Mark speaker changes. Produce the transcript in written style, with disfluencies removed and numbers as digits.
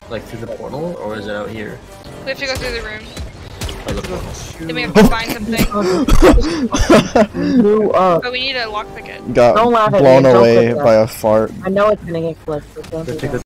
Speaker 1: Like through the portal, or is it out here?
Speaker 2: We have to go through the room.
Speaker 1: Oh, the portal.
Speaker 2: Then we have to find something. But we need a lockpick it.
Speaker 3: Got
Speaker 4: Don't laugh at
Speaker 3: blown
Speaker 4: me, don't
Speaker 3: away
Speaker 4: click
Speaker 3: by a fart.
Speaker 4: I know it's gonna get clipped, but don't do that.